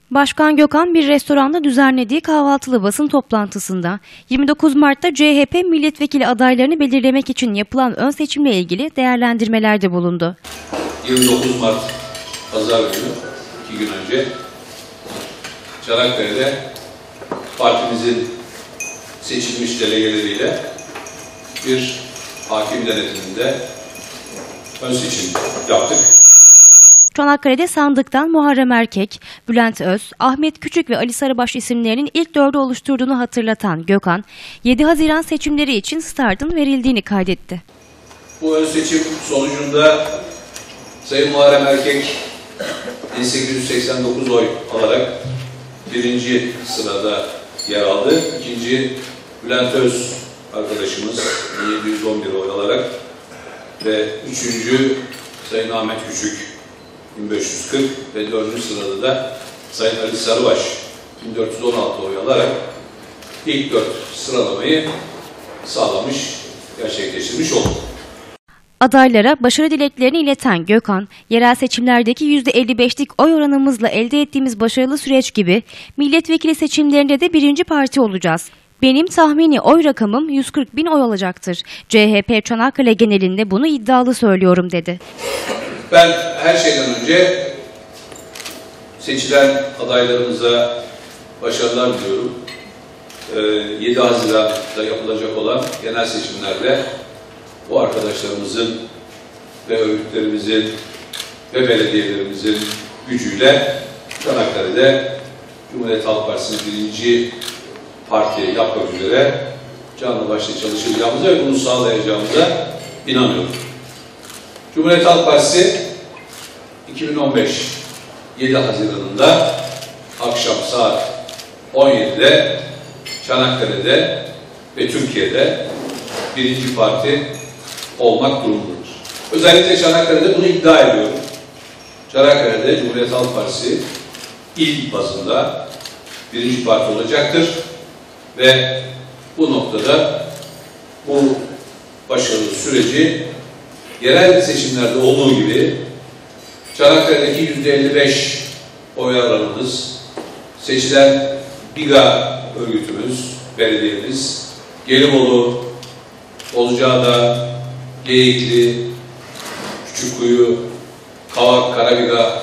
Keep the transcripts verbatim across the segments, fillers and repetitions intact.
Başkan Gökhan bir restoranda düzenlediği kahvaltılı basın toplantısında yirmi dokuz Mart'ta C H P milletvekili adaylarını belirlemek için yapılan ön seçimle ilgili değerlendirmelerde bulundu. yirmi dokuz Mart Pazar günü, iki gün önce Çanakkale'de partimizin seçilmiş delegeleriyle bir hakim denetiminde ön seçim yaptık. Çanakkale'de sandıktan Muharrem Erkek, Bülent Öz, Ahmet Küçük ve Ali Sarıbaş isimlerinin ilk dördü oluşturduğunu hatırlatan Gökhan, yedi Haziran seçimleri için startın verildiğini kaydetti. Bu ön seçim sonucunda Sayın Muharrem Erkek bin sekiz yüz seksen dokuz oy alarak birinci sırada yer aldı. İkinci Bülent Öz arkadaşımız bin yedi yüz on bir oy alarak ve üçüncü Sayın Ahmet Küçük bin beş yüz kırk ve dördüncü sırada da Sayın Ali Sarıbaş bin dört yüz on altı oy alarak ilk dört sıralamayı sağlamış, gerçekleştirmiş oldu. Adaylara başarı dileklerini ileten Gökhan, yerel seçimlerdeki yüzde elli beşlik oy oranımızla elde ettiğimiz başarılı süreç gibi milletvekili seçimlerinde de birinci parti olacağız. Benim tahmini oy rakamım yüz kırk bin oy olacaktır. C H P Çanakkale genelinde bunu iddialı söylüyorum dedi. Ben her şeyden önce seçilen adaylarımıza başarılar diliyorum. yedi Haziran'da yapılacak olan genel seçimlerde bu arkadaşlarımızın ve örgütlerimizin ve belediyelerimizin gücüyle Çanakkale'de Cumhuriyet Halk Partisi'nin birinci parti yapmak üzere canlı başla çalışacağımıza ve bunu sağlayacağımıza inanıyorum. Cumhuriyet Halk Partisi iki bin on beş yedi Haziran'ında akşam saat on yedide Çanakkale'de ve Türkiye'de birinci parti olmak durumundadır. Özellikle Çanakkale'de bunu iddia ediyorum. Çanakkale'de Cumhuriyet Halk Partisi il bazında birinci parti olacaktır ve bu noktada bu başarılı süreci yerel seçimlerde olduğu gibi Çanakkale'deki yüzde elli beş oy oranımız, seçilen BİGA örgütümüz, belediyemiz, Gelibolu, Bozcaada, Geyikli, Küçükkuyu, Kavak, Karabiga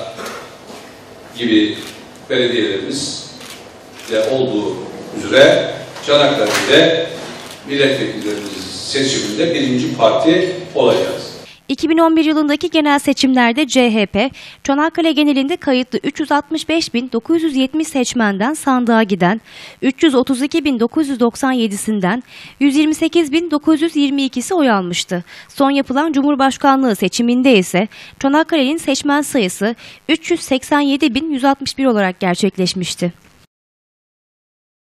gibi belediyelerimiz de olduğu üzere Çanakkale'de milletvekillerimiz seçiminde birinci parti olacağız. iki bin on bir yılındaki genel seçimlerde C H P, Çanakkale genelinde kayıtlı üç yüz altmış beş bin dokuz yüz yetmiş seçmenden sandığa giden, üç yüz otuz iki bin dokuz yüz doksan yedisinden yüz yirmi sekiz bin dokuz yüz yirmi ikisi oy almıştı. Son yapılan Cumhurbaşkanlığı seçiminde ise Çanakkale'nin seçmen sayısı üç yüz seksen yedi bin yüz altmış bir olarak gerçekleşmişti.